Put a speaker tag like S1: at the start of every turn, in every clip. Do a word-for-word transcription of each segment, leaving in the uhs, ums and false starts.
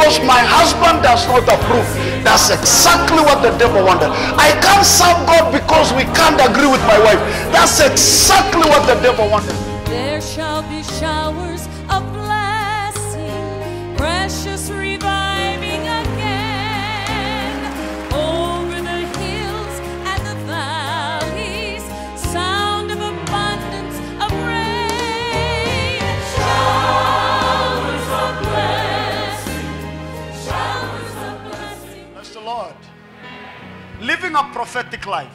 S1: because my husband does not approve. That's exactly what the devil wanted. I can't serve God because we can't agree with my wife. That's exactly what the devil wanted.
S2: There shall be showers of blessing, precious reviving again, over the hills and the valleys, sound of abundance of rain. Showers of blessing, showers of blessing.
S1: Bless the Lord. Living a prophetic life.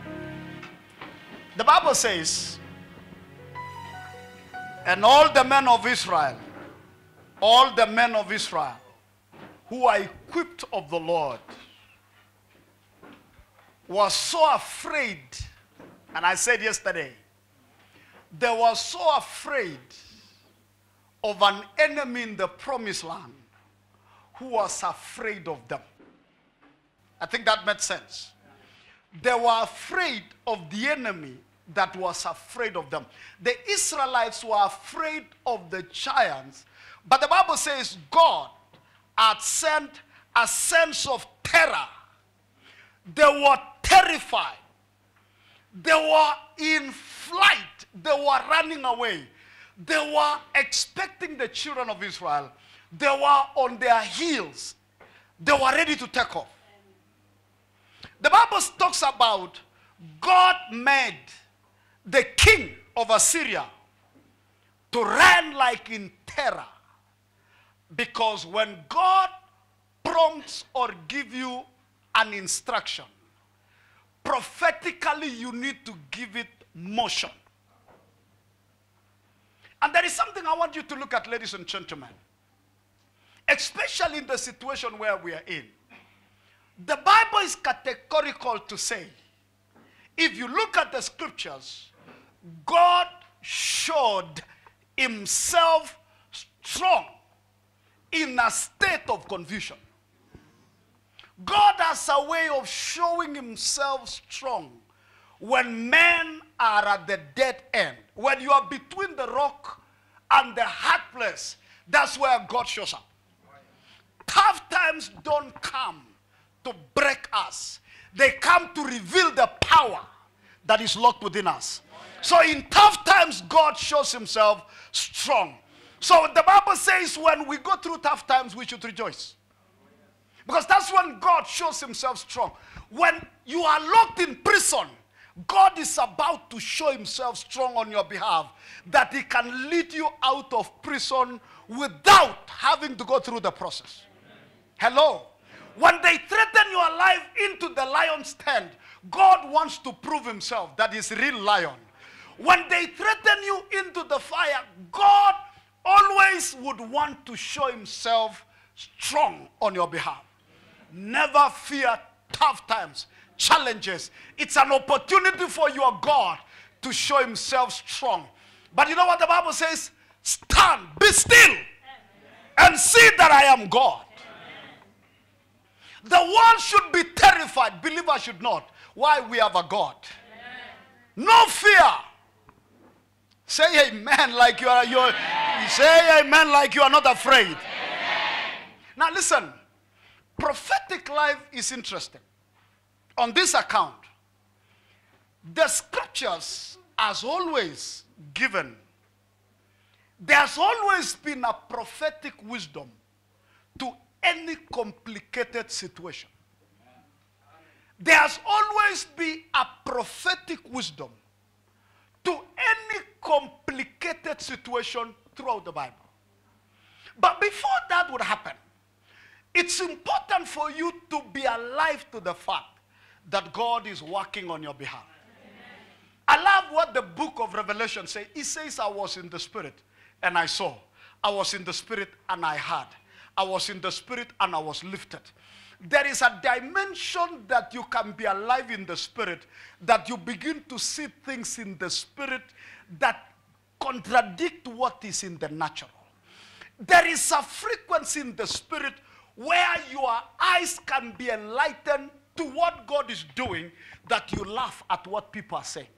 S1: The Bible says, and all the men of Israel, all the men of Israel who are equipped of the Lord were so afraid, and I said yesterday, they were so afraid of an enemy in the promised land who was afraid of them. I think that made sense. They were afraid of the enemy that was afraid of them. The Israelites were afraid of the giants, but the Bible says God had sent a sense of terror. They were terrified. They were in flight. They were running away. They were expecting the children of Israel. They were on their heels. They were ready to take off. The Bible talks about God made the king of Assyria to run like in terror. Because when God prompts or gives you an instruction, prophetically you need to give it motion. And there is something I want you to look at, ladies and gentlemen. Especially in the situation where we are in. The Bible is categorical to say, if you look at the scriptures, God showed himself strong in a state of confusion. God has a way of showing himself strong when men are at the dead end. When you are between the rock and the hard place, that's where God shows up. Tough times don't come to break us. They come to reveal the power that is locked within us. So in tough times, God shows himself strong. So the Bible says when we go through tough times, we should rejoice. Because that's when God shows himself strong. When you are locked in prison, God is about to show himself strong on your behalf, that he can lead you out of prison without having to go through the process. Hello? When they threaten your life into the lion's tent, God wants to prove himself that he's a real lion. When they threaten you into the fire, God always would want to show himself strong on your behalf. Never fear tough times, challenges. It's an opportunity for your God to show himself strong. But you know what the Bible says? Stand, be still, and see that I am God. The world should be terrified. Believers should not. Why? We have a God. No fear. Say amen like you are. You're, say amen like you are not afraid. Amen. Now listen. Prophetic life is interesting. On this account, the scriptures has always given. There's always been a prophetic wisdom to any complicated situation. There's always been a prophetic wisdom to any complicated situation throughout the Bible. But before that would happen, it's important for you to be alive to the fact that God is working on your behalf. Amen. I love what the book of Revelation says. It says, I was in the spirit and I saw. I was in the spirit and I heard. I was in the spirit and I was lifted. There is a dimension that you can be alive in the spirit, that you begin to see things in the spirit that contradict what is in the natural. There is a frequency in the spirit where your eyes can be enlightened to what God is doing, that you laugh at what people are saying.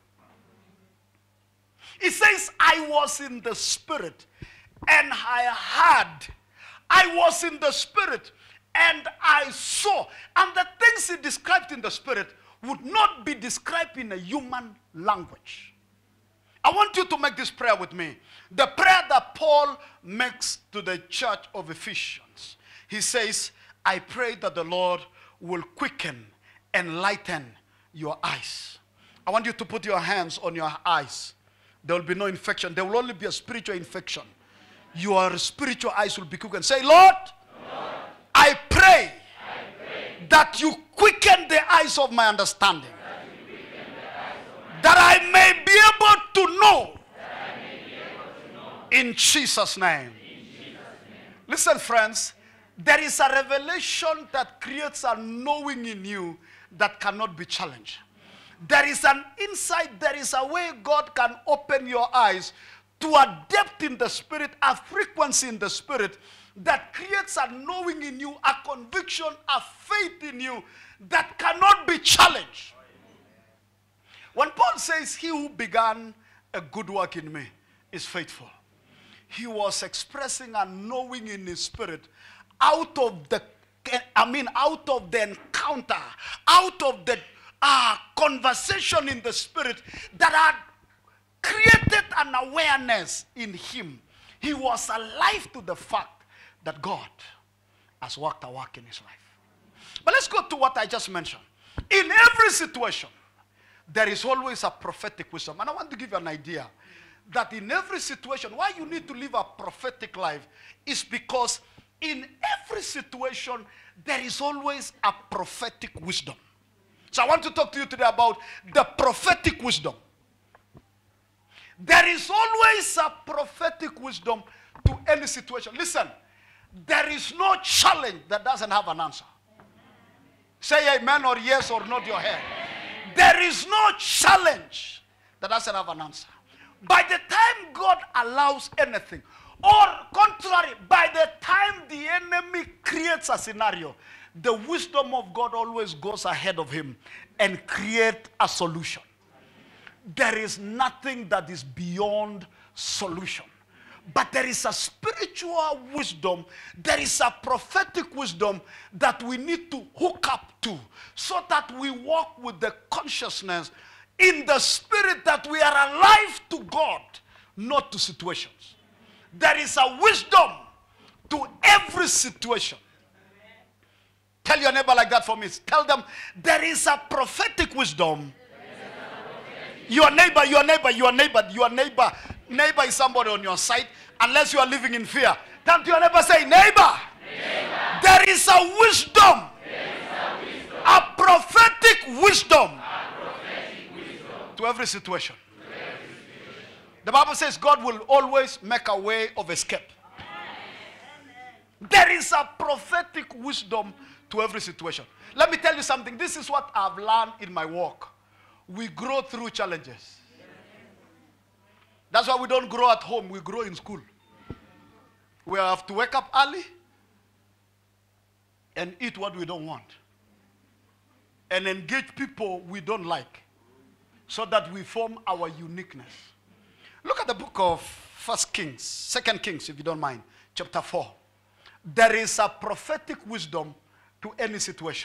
S1: It says, I was in the spirit and I heard I was in the spirit and I saw. And the things he described in the spirit would not be described in a human language. I want you to make this prayer with me. The prayer that Paul makes to the church of Ephesians. He says, I pray that the Lord will quicken, enlighten your eyes. I want you to put your hands on your eyes. There will be no infection. There will only be a spiritual infection. Your spiritual eyes will be quickened. Say, Lord, Lord I, pray I pray that you quicken the eyes of my understanding. That I may be able to know. In Jesus' name. In Jesus' name. Listen, friends. There is a revelation that creates a knowing in you that cannot be challenged. There is an insight, there is a way God can open your eyes to a depth in the spirit, a frequency in the spirit that creates a knowing in you, a conviction, a faith in you that cannot be challenged. When Paul says, he who began a good work in me is faithful, he was expressing a knowing in his spirit out of the, I mean, out of the encounter, out of the uh, conversation in the spirit that had created an awareness in him. He was alive to the fact that God has worked a work in his life. But let's go to what I just mentioned. In every situation, there is always a prophetic wisdom. And I want to give you an idea that in every situation, why you need to live a prophetic life is because in every situation, there is always a prophetic wisdom. So I want to talk to you today about the prophetic wisdom. There is always a prophetic wisdom to any situation. Listen, there is no challenge that doesn't have an answer. Say amen or yes or nod your head. There is no challenge that doesn't have an answer. By the time God allows anything, or contrary, by the time the enemy creates a scenario, the wisdom of God always goes ahead of him and creates a solution. There is nothing that is beyond solution. But there is a spiritual wisdom, there is a prophetic wisdom that we need to hook up to so that we walk with the consciousness in the spirit that we are alive to God, not to situations. There is a wisdom to every situation. Tell your neighbor like that for me. Tell them, there is a prophetic wisdom. Your neighbor, your neighbor, your neighbor, your neighbor. Neighbor is somebody on your side, unless you are living in fear. Turn to your neighbor, say, neighbor, neighbor. There is a wisdom. There is a wisdom. A prophetic wisdom. A prophetic wisdom. To every situation. To every situation. The Bible says God will always make a way of escape. Amen. There is a prophetic wisdom to every situation. Let me tell you something. This is what I've learned in my walk. We grow through challenges. That's why we don't grow at home. We grow in school. We have to wake up early and eat what we don't want. And engage people we don't like so that we form our uniqueness. Look at the book of First Kings, Second Kings, if you don't mind, chapter four. There is a prophetic wisdom to any situation.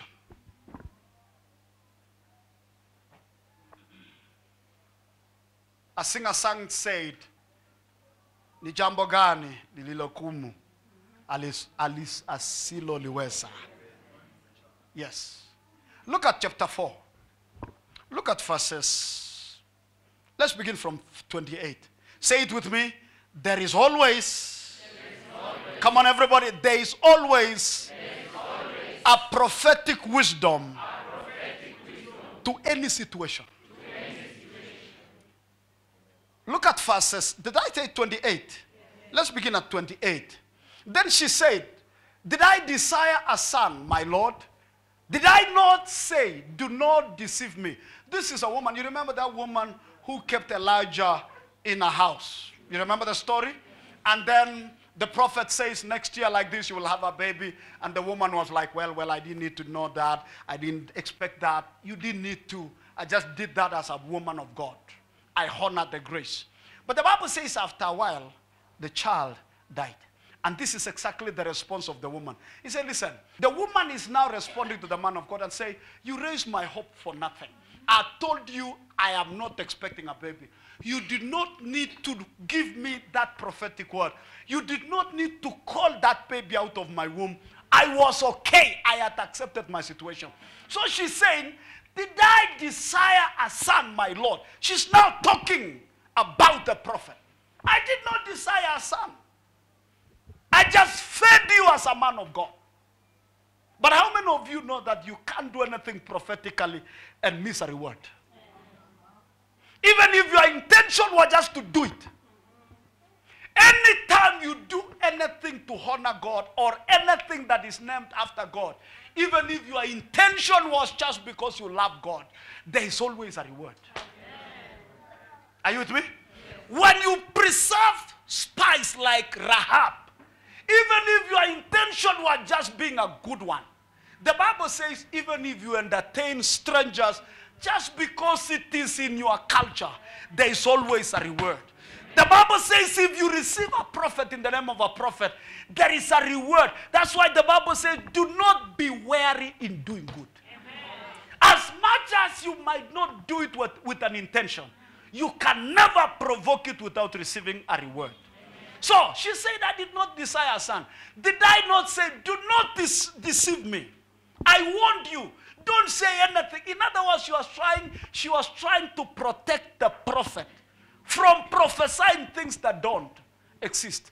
S1: A singer sang said, ni jambo gani lililokumu alis alis asilo liweza. Yes. Look at chapter four. Look at verses. Let's begin from twenty-eight. Say it with me. There is always, there is always come on everybody, there is always, there is always a prophetic wisdom, a prophetic wisdom to any situation. Look at verses. Did I say twenty-eight? Let's begin at twenty-eight. Then she said, did I desire a son, my Lord? Did I not say, do not deceive me? This is a woman. You remember that woman who kept Elijah in a house? You remember the story? And then the prophet says, next year like this, you will have a baby. And the woman was like, well, well, I didn't need to know that. I didn't expect that. You didn't need to. I just did that as a woman of God. I honored the grace. But the Bible says after a while, the child died. And this is exactly the response of the woman. He said, listen, the woman is now responding to the man of God and say, you raised my hope for nothing. I told you I am not expecting a baby. You did not need to give me that prophetic word. You did not need to call that baby out of my womb. I was okay. I had accepted my situation. So she's saying, did I desire a son, my Lord? She's now talking about the prophet. I did not desire a son. I just fed you as a man of God. But how many of you know that you can't do anything prophetically and miss a reward? Even if your intention was just to do it. Anytime you do anything to honor God or anything that is named after God, even if your intention was just because you love God, there is always a reward. Are you with me? When you preserve spies like Rahab, even if your intention was just being a good one, the Bible says even if you entertain strangers just because it is in your culture, there is always a reward. The Bible says if you receive a prophet in the name of a prophet, there is a reward. That's why the Bible says do not be weary in doing good. Amen. As much as you might not do it with, with an intention, you can never provoke it without receiving a reward. So she said, I did not desire a son. Did I not say, do not deceive me? I warned you. Don't say anything. In other words, she was trying, she was trying to protect the prophet from prophesying things that don't exist.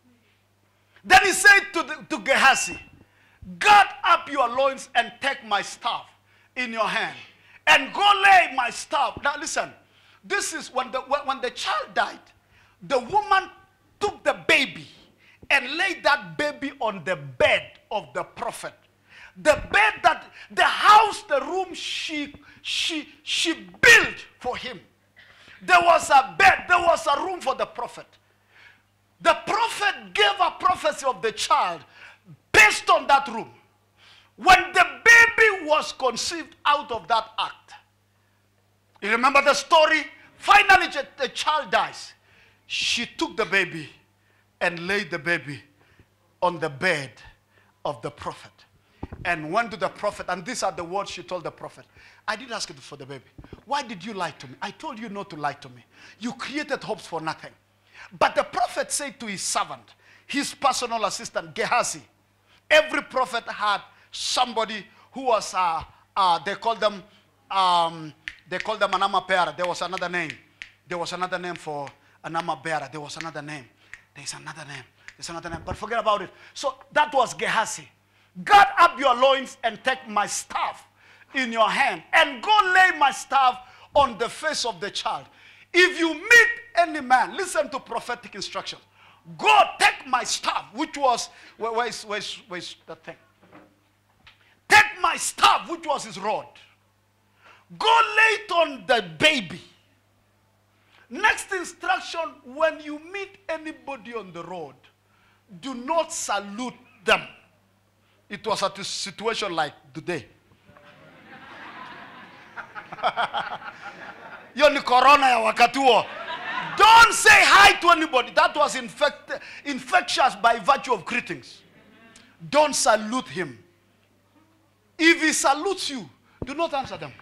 S1: Then he said to, the, to Gehazi, gird up your loins and take my staff in your hand and go lay my staff. Now listen, this is when the, when the child died, the woman took the baby and laid that baby on the bed of the prophet. The bed that, the house, the room she, she, she built for him. There was a bed, there was a room for the prophet. The prophet gave a prophecy of the child based on that room. When the baby was conceived out of that act, you remember the story? Finally, the child dies. She took the baby and laid the baby on the bed of the prophet and went to the prophet, and these are the words she told the prophet. I did ask you for the baby. Why did you lie to me? I told you not to lie to me. You created hopes for nothing. But the prophet said to his servant, his personal assistant, Gehazi, every prophet had somebody who was, uh, uh, they called them, um, they called them an armor bearer. There was another name. There was another name for an armor bearer. There was another name. There's another name. There's another name. But forget about it. So that was Gehazi. Gird up your loins and take my staff in your hand and go lay my staff on the face of the child. If you meet any man, listen to prophetic instructions. Go take my staff, which was, where, where is, where is, where is the thing? Take my staff, which was his rod. Go lay it on the baby. Next instruction, when you meet anybody on the road, do not salute them. It was a situation like today. Hiyo ni corona ya wakati huo. Don't say hi to anybody. That was infect, infectious by virtue of greetings. Don't salute him. If he salutes you, do not answer them.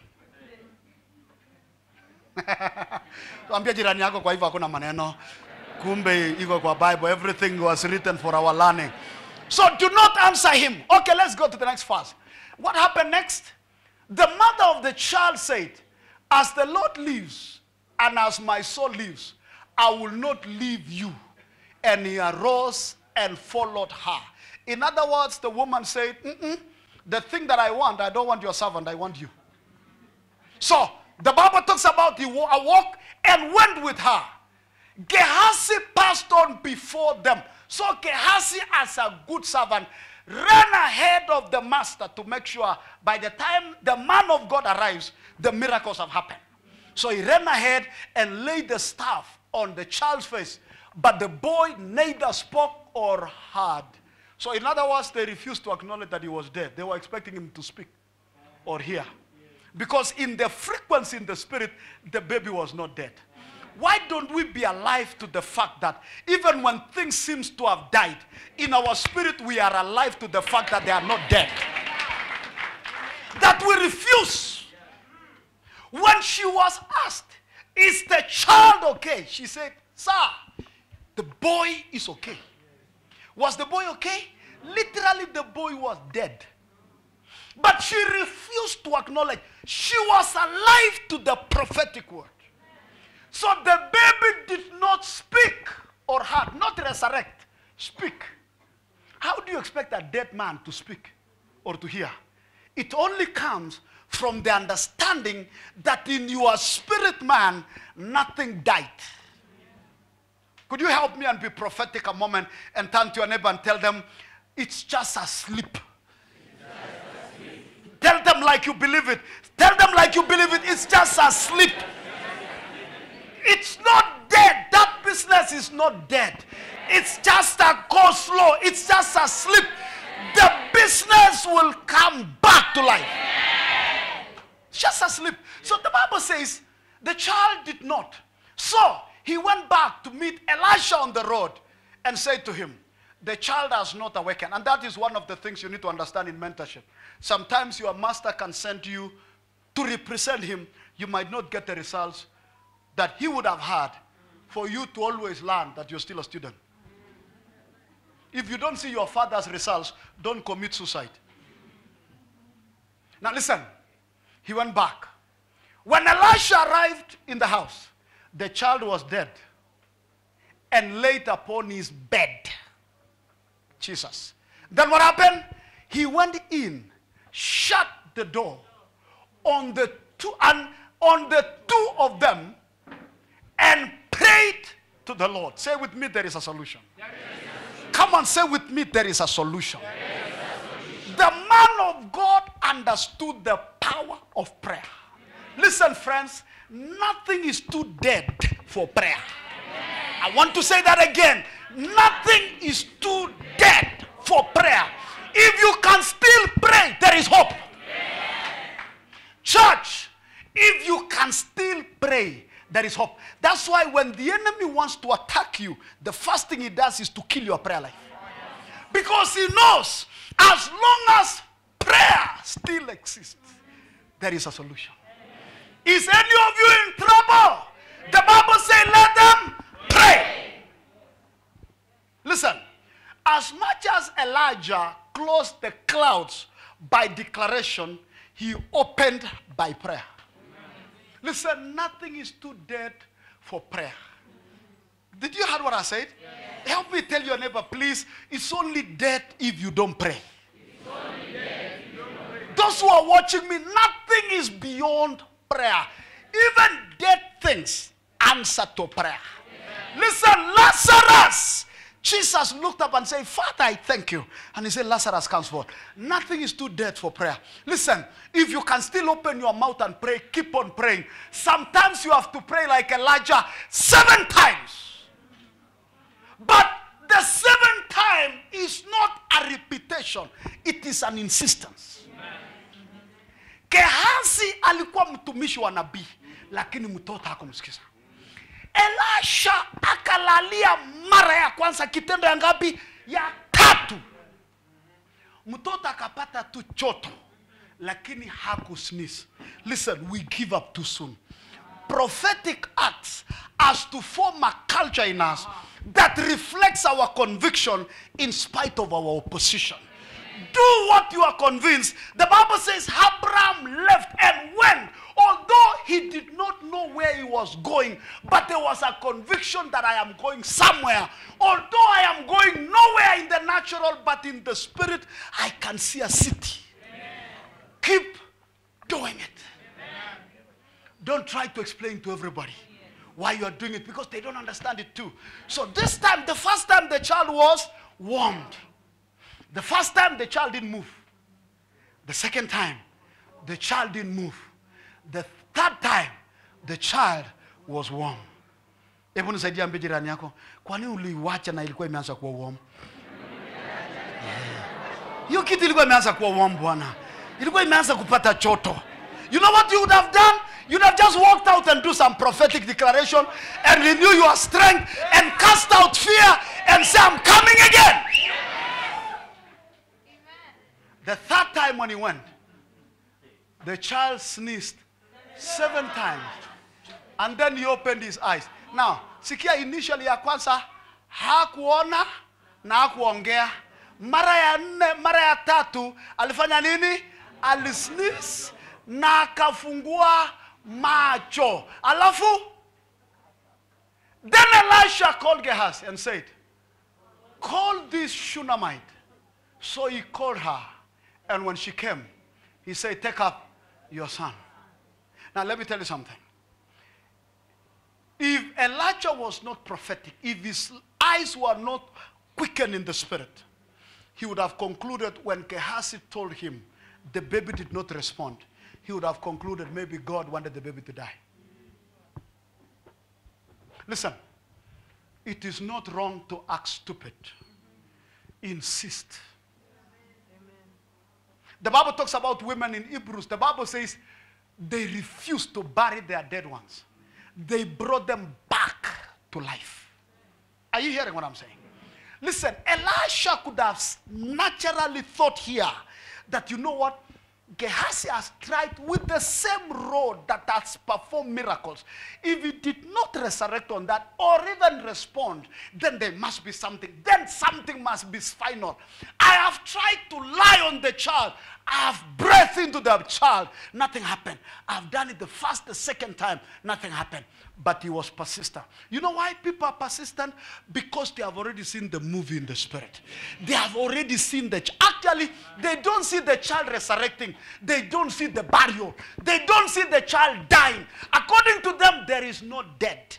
S1: Tuambia jirani yako kwa hivyo hakuna maneno. Kumbe iko kwa Bible. Everything was written for our learning. So do not answer him. Okay, let's go to the next verse. What happened next? The mother of the child said, as the Lord lives and as my soul lives, I will not leave you. And he arose and followed her. In other words, the woman said, Mm-mm, the thing that I want, I don't want your servant, I want you. So the Bible talks about he awoke and went with her. Gehazi passed on before them. So Gehazi, as a good servant, ran ahead of the master to make sure by the time the man of God arrives, the miracles have happened. So he ran ahead and laid the staff on the child's face. But the boy neither spoke or heard. So in other words, they refused to acknowledge that he was dead. They were expecting him to speak or hear. Because in the frequency in the spirit, the baby was not dead. Why don't we be alive to the fact that even when things seem to have died, in our spirit we are alive to the fact that they are not dead? That we refuse. When she was asked, is the child okay? She said, sir, the boy is okay. Was the boy okay? Literally, the boy was dead. But she refused to acknowledge. She was alive to the prophetic word. So the baby did not speak or heard, not resurrect, speak. How do you expect a dead man to speak or to hear? It only comes from the understanding that in your spirit man, nothing died. Could you help me and be prophetic a moment and turn to your neighbor and tell them, it's just a sleep. Tell them like you believe it. Tell them like you believe it. It's just a sleep. It's not dead. That business is not dead. It's just a go slow. It's just a sleep. The business will come back to life. It's just a sleep. So the Bible says the child did not. So he went back to meet Elisha on the road and said to him, the child has not awakened. And that is one of the things you need to understand in mentorship. Sometimes your master can send you to represent him. You might not get the results that he would have had for you to always learn that you're still a student. If you don't see your father's results, don't commit suicide. Now listen, he went back. When Elisha arrived in the house, the child was dead and laid upon his bed. Jesus. Then what happened? He went in, shut the door on the two, and on the two of them, and prayed to the Lord. Say with me, there is a solution. There is a solution. Come on, say with me, there is a solution. There is a solution. The man of God understood the power of prayer. Listen, friends, nothing is too dead for prayer. I want to say that again. Nothing is too dead for prayer. If you can still pray, there is hope. Church, if you can still pray, there is hope. That's why when the enemy wants to attack you, the first thing he does is to kill your prayer life. Because he knows as long as prayer still exists, there is a solution. Is any of you in trouble? The Bible says, let them pray. Listen, as much as Elijah closed the clouds by declaration, he opened by prayer. Listen, nothing is too dead for prayer. Did you hear what I said? Yes. Help me tell your neighbor, please. It's only dead if you don't pray. It's only dead if you don't pray. Those who are watching me, nothing is beyond prayer. Even dead things answer to prayer. Yes. Listen, Lazarus. Jesus looked up and said, Father, I thank you. And he said, Lazarus comes forth. Nothing is too dead for prayer. Listen, if you can still open your mouth and pray, keep on praying. Sometimes you have to pray like Elijah seven times. But the seventh time is not a repetition. It is an insistence. Gehazi alikuwa mtumishi wa nabii, lakini mtoto hakumsikiza. Elisha akalalia mara ya kwanza, kitendo ya ngapi? Ya tatu. Mtoto akapata tu choto, lakini hakusneeze. Listen, we give up too soon. Prophetic acts as to form a culture in us that reflects our conviction in spite of our opposition. Do what you are convinced. The Bible says Abraham left and went, although he did not know where he was going, but there was a conviction that I am going somewhere. Although I am going nowhere in the natural, but in the spirit, I can see a city. Amen. Keep doing it. Amen. Don't try to explain to everybody why you are doing it, because they don't understand it too. So this time, the first time the child was warmed. The first time the child didn't move. The second time, the child didn't move. The third time, the child was warm. Hebu nisaidia ambe jirani yako, kwa nini uliwacha na ilikuwa imeanza kuwa warm? Hiyo kitu ilikuwa imeanza kuwa warm bwana. Ilikuwa imeanza kupata choto. You know what you would have done? You'd have just walked out and do some prophetic declaration and renew your strength and cast out fear and say, I'm coming again. The third time when he went, the child sneezed seven times. And then he opened his eyes. Now, sikia initially ya kwanza hakuona na hakuongea. Mara ya nne, mara ya tatu alifanya nini? Alisneeze na akafungua macho. Alafu, then Elisha called Gehazi and said, call this Shunammite. So he called her. And when she came, he said, take up your son. Now let me tell you something. If Elijah was not prophetic, if his eyes were not quickened in the spirit, he would have concluded when Gehazi told him the baby did not respond, he would have concluded maybe God wanted the baby to die. Listen, it is not wrong to act stupid. Insist. The Bible talks about women in Hebrews. The Bible says they refused to bury their dead ones. They brought them back to life. Are you hearing what I'm saying? Listen, Elisha could have naturally thought here that, you know what? Gehazi has tried with the same rod that has performed miracles. If he did not resurrect on that or even respond, then there must be something. Then something must be final. I have tried to lie on the child. I have breathed into the child. Nothing happened. I've done it the first, the second time. Nothing happened. But he was persistent. You know why people are persistent? Because they have already seen the movie in the spirit. They have already seen the child. Actually, they don't see the child resurrecting. They don't see the burial. They don't see the child dying. According to them, there is no dead.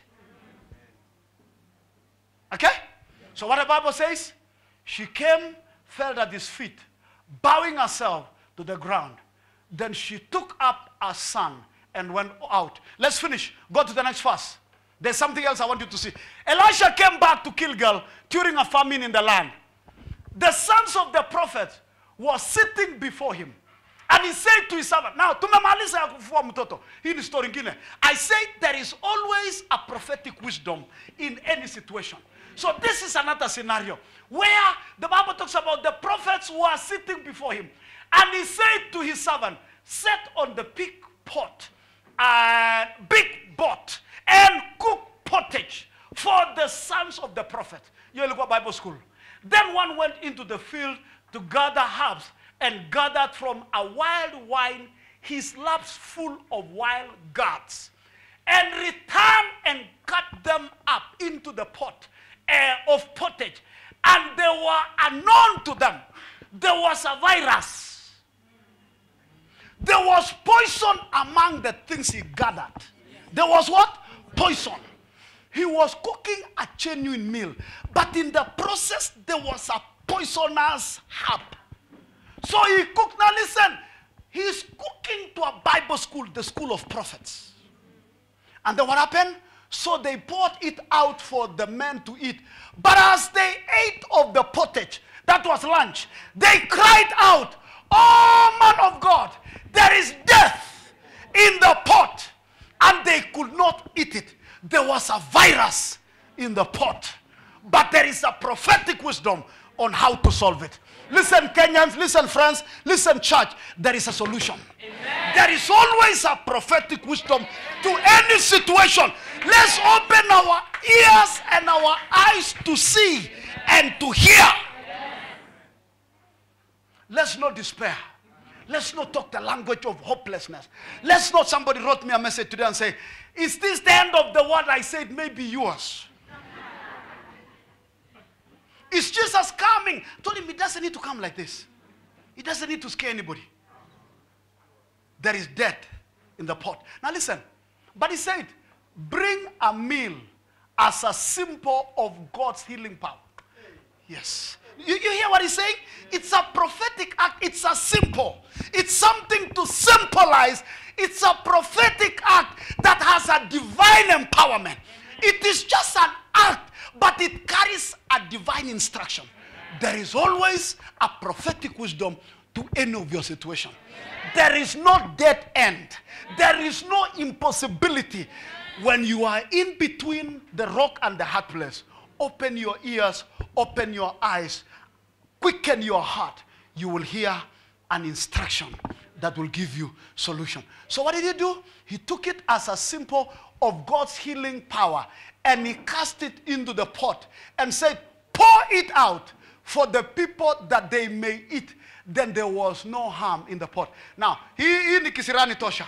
S1: Okay? So what the Bible says? She came, fell at his feet, bowing herself to the ground. Then she took up her son and went out. Let's finish. Go to the next verse. There's something else I want you to see. Elisha came back to Gilgal during a famine in the land. The sons of the prophet were sitting before him. And he said to his servant, now, tumemaliza ya kufua mtoto. Hii ni story ingine. I said there is always a prophetic wisdom in any situation. So this is another scenario where the Bible talks about the prophets who are sitting before him. And he said to his servant, set on the big pot, uh, big pot, and cook pottage for the sons of the prophet. You look at Bible school. Then one went into the field to gather herbs and gathered from a wild wine his laps full of wild gourds, and returned and cut them up into the pot uh, of pottage. And they were unknown to them. There was a virus. There was poison among the things he gathered. There was what? Poison. He was cooking a genuine meal. But in the process, there was a poisonous herb. So he cooked. Now listen, he's cooking to a Bible school, the school of prophets. And then what happened? So they poured it out for the men to eat. But as they ate of the pottage, that was lunch, they cried out, oh man of God, there is death in the pot. And they could not eat it. There was a virus in the pot. But there is a prophetic wisdom on how to solve it. Listen, Kenyans, listen, friends, listen, church, there is a solution. Amen. There is always a prophetic wisdom to any situation. Let's open our ears and our eyes to see and to hear. Let's not despair. Let's not talk the language of hopelessness. Let's not, somebody wrote me a message today and say, is this the end of the world? I said, maybe yours. Is Jesus coming? I told him he doesn't need to come like this. He doesn't need to scare anybody. There is death in the pot. Now listen. But he said, bring a meal as a symbol of God's healing power. Yes. You, you hear what he's saying? It's a prophetic act. It's a symbol. It's something to symbolize. It's a prophetic act that has a divine empowerment. It is just an act, but it carries a divine instruction. There is always a prophetic wisdom to to any of your situation. There is no dead end. There is no impossibility. When you are in between the rock and the hard place, open your ears, open your eyes, quicken your heart. You will hear an instruction that will give you solution. So what did he do? He took it as a symbol of God's healing power, and he cast it into the pot and said, pour it out for the people that they may eat. Then there was no harm in the pot. Now, hii ni kisirani tosha.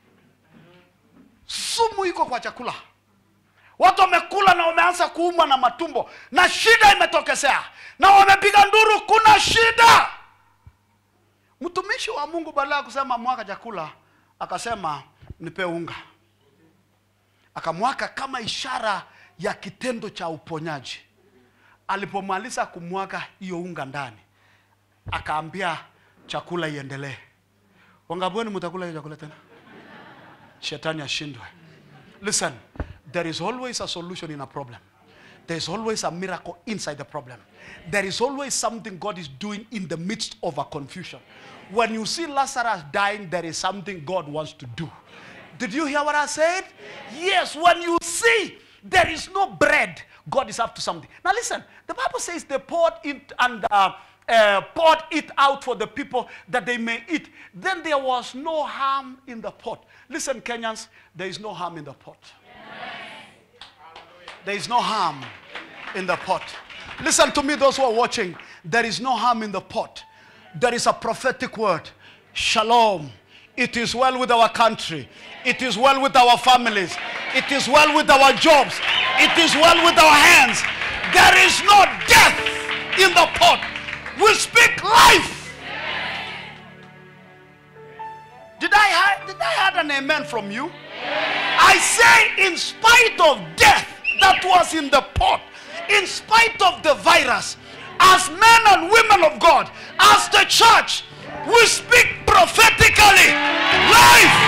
S1: Sumu iko kwa chakula. Watu wamekula na wameanza kuumwa na matumbo, na shida imetokezea, na wamepiga nduru, kuna shida. Mtumishi wa Mungu badala ya kusema mwaka chakula, akasema nipe unga. Akamwaka kama ishara ya kitendo cha uponyaji. Alipomaliza kumwaka hiyo unga ndani, akaambia chakula iendelee. Wangabweni mtakula hiyo chakula tena? Shetani ashindwe. Listen, there is always a solution in a problem. There is always a miracle inside the problem. There is always something God is doing in the midst of a confusion. When you see Lazarus dying, there is something God wants to do. Did you hear what I said? Yes, when you see there is no bread, God is up to something. Now listen, the Bible says they poured it and uh, uh, poured it out for the people that they may eat. Then there was no harm in the pot. Listen, Kenyans, there is no harm in the pot. There is no harm in the pot. Listen to me, those who are watching. There is no harm in the pot. There is a prophetic word. Shalom. It is well with our country. It is well with our families. It is well with our jobs. It is well with our hands. There is no death in the pot. We speak life. Did I, did I have an amen from you? I say, in spite of death that was in the pot, in spite of the virus, as men and women of God, as the church, we speak prophetically life.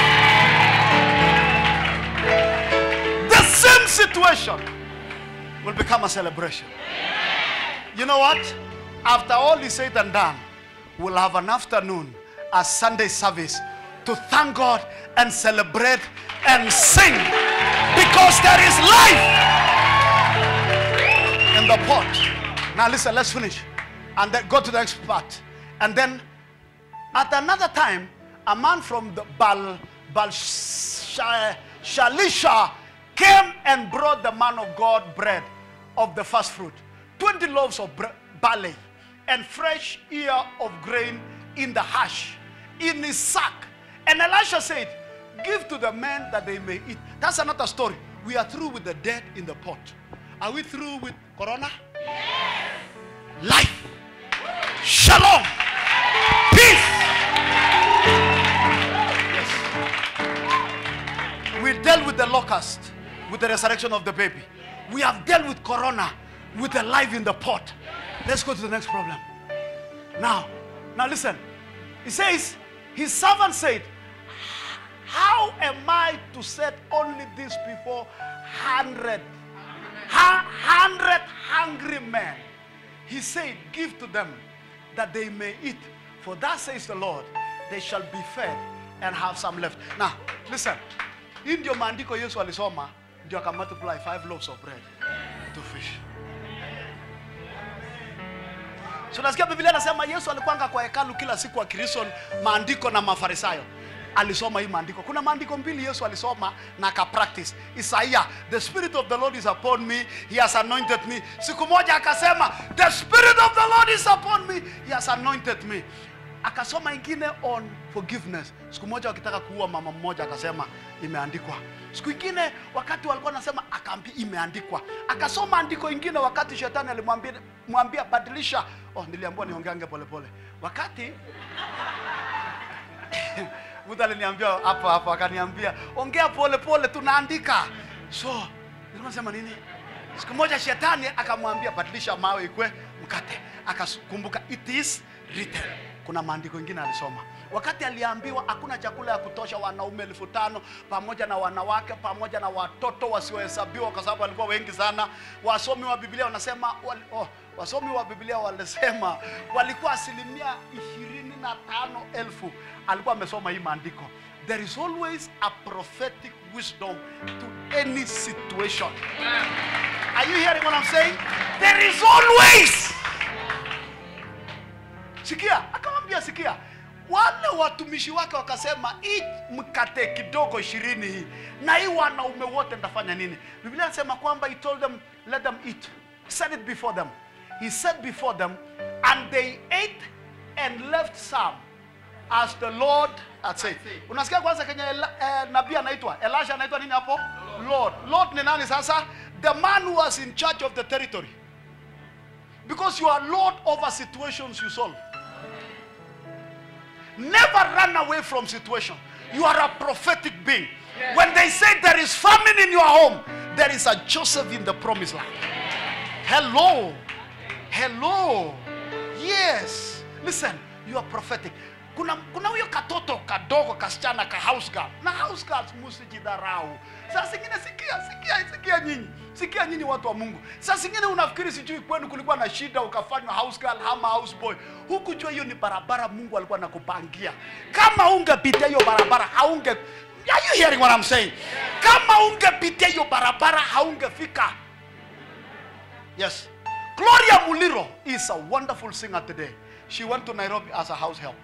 S1: The same situation will become a celebration. You know what? After all is said and done, we'll have an afternoon, a Sunday service, to thank God and celebrate and sing, because there is life in the pot. Now listen, let's finish and then go to the next part. And then at another time, a man from the Baal, Baal Shalisha came and brought the man of God bread of the first fruit, twenty loaves of barley and fresh ear of grain in the hash, in his sack. And Elisha said, give to the men that they may eat. That's another story. We are through with the dead in the pot. Are we through with corona? Yes. Life. Shalom. Peace. Yes. We dealt with the locust, with the resurrection of the baby. We have dealt with corona, with the life in the pot. Let's go to the next problem. Now, now listen. He says, his servant said, how am I to set only this before hundred, hundred hungry men? He said, give to them that they may eat. For that says the Lord, they shall be fed and have some left. Now, listen. In ndio maandiko Yesu alisoma, ndio aka multiply five loaves of bread to fish. So nasikia Biblia inasema Yesu alikuanga kwa hekalu kila siku akilisoma maandiko na Mafarisayo. Alisoma hii maandiko. Kuna maandiko mbili Yesu alisoma na ka practice. Isaiah, the spirit of the Lord is upon me, he has anointed me. Siku moja akasema, the spirit of the Lord is upon me, he has anointed me. Akasoma ingine on forgiveness. Siku moja wakitaka kuua mama mmoja akasema imeandikwa. Siku ingine wakati walikuwa nasema akaambia imeandikwa. Akasoma andiko ingine wakati shetani alimwambia mwambia badilisha. Oh, niliambiwa niongeange pole pole. Wakati Buda aliniambia hapa hapa akaniambia ongea pole pole tunaandika. So, nilisema nini? Siku moja shetani akamwambia badilisha mawe ikwe mkate. Akakumbuka it is written. Kuna maandiko mengine alisoma. Wakati aliambiwa hakuna chakula ya kutosha wanaume elfu tano pamoja na wanawake pamoja na watoto wasiohesabiwa kwa sababu walikuwa wengi sana. Wasomi wa Biblia wanasema wali, oh, wasomi wa Biblia walisema walikuwa asilimia ishirini na tano elfu alikuwa amesoma hii maandiko. There is always a prophetic wisdom to any situation. Are you hearing what I'm saying? There is always. Sikia, akamwambia sikia. Wale watumishi wake wakasema, "Eat mkate kidogo ishirini hii. Na hii wanaume wote ndafanya nini?" Biblia inasema kwamba he told them, "Let them eat." He said it before them. He said before them, and they ate and left some as the Lord had said. Unasikia kwanza kwenye eh, nabii anaitwa Elisha, anaitwa nini hapo? Lord. Lord ni nani sasa? The man who was in charge of the territory. Because you are Lord over situations you solve. Never run away from situation. You are a prophetic being. Yes. When they say there is famine in your home, there is a Joseph in the promised land. Hello. Hello. Yes. Listen, you are prophetic. Kuna kuna huyo katoto kadogo kasichana ka house girl. Na house girls msijidharau. Sasa zingine sikia, sikia, sikia nyinyi. Sikia nyinyi watu wa Mungu. Sasa zingine unafikiri sijui kwenu kulikuwa na shida ukafanywa house girl ama house boy. Huku jua hiyo ni barabara Mungu alikuwa anakupangia. Kama ungepitia hiyo barabara haunge. Are you hearing what I'm saying? Kama ungepitia hiyo barabara haungefika. Yes. Gloria Muliro is a wonderful singer today. She went to Nairobi as a house help.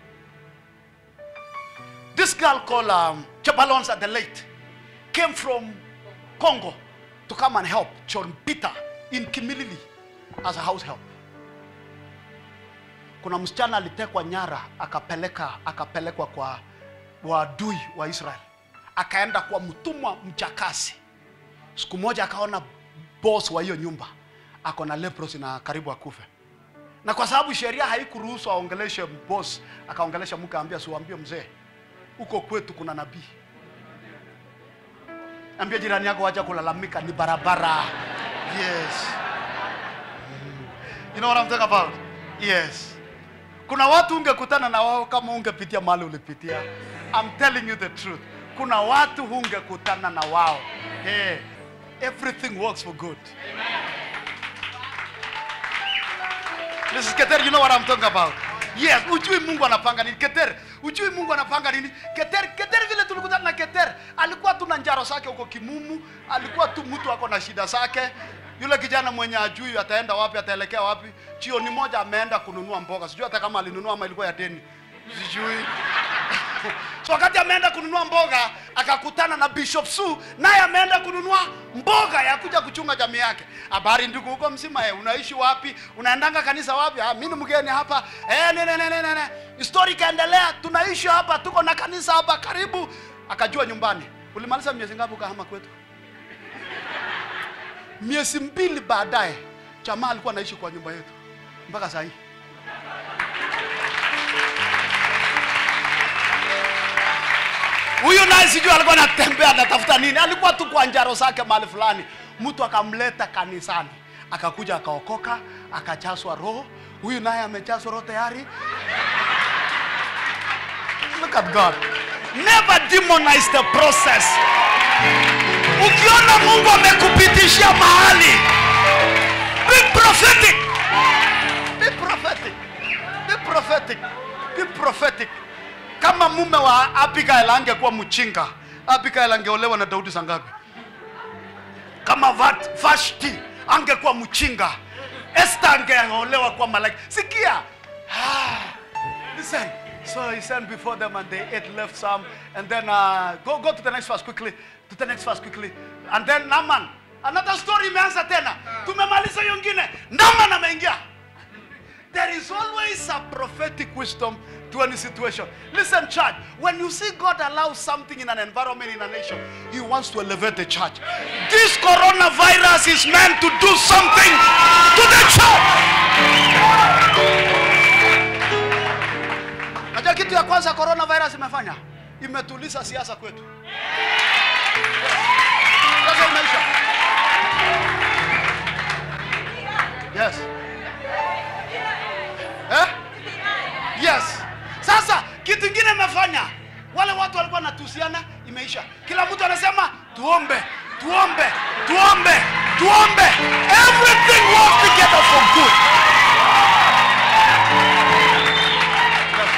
S1: This girl called um, Chabalonza the late came from Congo to come and help John Peter in Kimilili as a house help. Kuna msichana alitekwa nyara akapeleka akapelekwa kwa waadui wa Israel. Akaenda kwa mtumwa mchakasi. Siku moja akaona boss wa hiyo nyumba ako na leprosy na karibu akufe. Na kwa sababu sheria haikuruhusu aongeleshe boss, akaongelesha mke, ambia siwaambie mzee, uko kwetu kuna nabii. Ambia jirani yako wacha kulalamika, ni barabara. Yes. You know what I'm talking about? Yes. Kuna watu ungekutana na wao kama ungepitia mahali ulipitia. I'm telling you the truth. Kuna watu ungekutana na wao. Hey, everything works for good. Amen. This is Keter, you know what I'm talking about? Yes, ujui Mungu anapanga nini. Keter, ujui Mungu anapanga nini. Keter, Keter vile tulikutana na Keter, alikuwa tu na njaro zake huko Kimumu, alikuwa tu mtu wako na shida zake. Yule kijana mwenye ajui ataenda wapi, ataelekea wapi. Jioni moja ameenda kununua mboga. Sijui hata kama alinunua ama ilikuwa ya deni. Sijui. So wakati ameenda kununua mboga, akakutana na Bishop Su, naye ameenda kununua mboga ya kuja kuchunga jamii yake. Habari ndugu, huko msima, eh, unaishi wapi? Unaendanga kanisa wapi? Ah, mimi ni mgeni hapa. Eh, ne ne ne ne ne. Story kaendelea, tunaishi hapa, tuko na kanisa hapa karibu. Akajua nyumbani. Ulimaliza miezi ngapi ukahama kwetu? Miezi mbili baadaye, jamaa alikuwa anaishi kwa nyumba yetu. Mpaka sasa hivi. Huyu naye sijui alikuwa anatembea anatafuta nini. Alikuwa tu kwa njaro zake mahali fulani. Mtu akamleta kanisani. Akakuja akaokoka, akajazwa roho. Huyu naye amejazwa roho tayari. Look at God. Never demonize the process. Ukiona Mungu amekupitishia mahali, be prophetic. Be prophetic. Be prophetic. Be prophetic. Kama mume wa Abigail angekuwa mchinga, Abigail angeolewa na Daudi sangapi? Kama Vashti angekuwa mchinga, Esther angeolewa kwa malaika. Sikia. Ah, listen. So he sent before them and they ate, left some, and then uh, go go to the next verse quickly. To the next verse quickly. And then Naaman. Another story imeanza tena. Tumemaliza hiyo nyingine. Naaman ameingia. There is always a prophetic wisdom to any situation. Listen, church, when you see God allow something in an environment, in a nation, He wants to elevate the church. This coronavirus is meant to do something to the church. Najua kitu ya kwanza coronavirus imefanya, imetuliza siasa kwetu. Sasa umeisha. Yes. Eh? Yes. Sasa kitu kingine imefanya, wale watu walikuwa natusiana, imeisha. Kila mtu anasema tuombe, tuombe, tuombe, tuombe. Everything works together for good. Yes.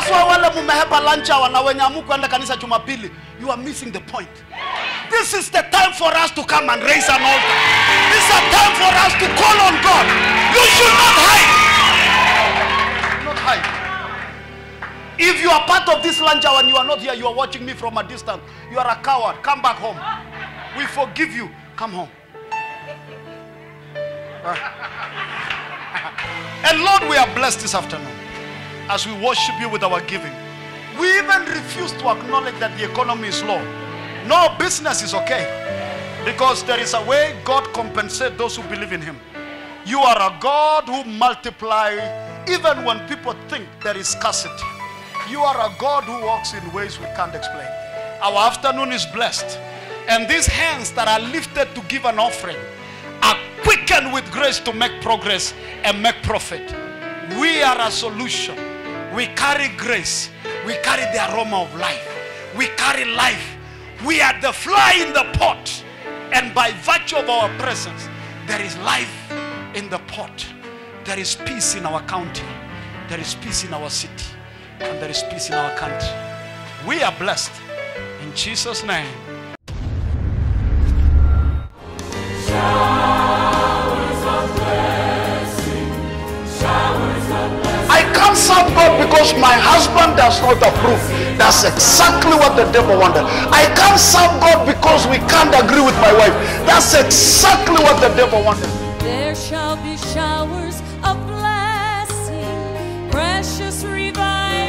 S1: That's why wale mumehepa lunch hour na wenye hamukwenda kanisa Jumapili, you are missing the point. This is the time for us to come and raise an altar. This is a time for us to call on God. You should not hide. Not hide. If you are part of this lunch hour and you are not here, you are watching me from a distance, you are a coward. Come back home. We forgive you. Come home. And Lord, we are blessed this afternoon as we worship you with our giving. We even refuse to acknowledge that the economy is low. No, business is okay, because there is a way God compensates those who believe in him. You are a God who multiplies even when people think there is scarcity. You are a God who works in ways we can't explain. Our afternoon is blessed, and these hands that are lifted to give an offering are quickened with grace to make progress and make profit. We are a solution. We carry grace. We carry the aroma of life. We carry life. We are the fly in the pot, and by virtue of our presence, there is life in the pot. There is peace in our county. There is peace in our city, and there is peace in our country. We are blessed in Jesus' name. I can't serve God because my husband does not approve. That's exactly what the devil wanted. I can't serve God because we can't agree with my wife. That's exactly what the devil wanted.
S2: There shall be showers of blessing, precious revival.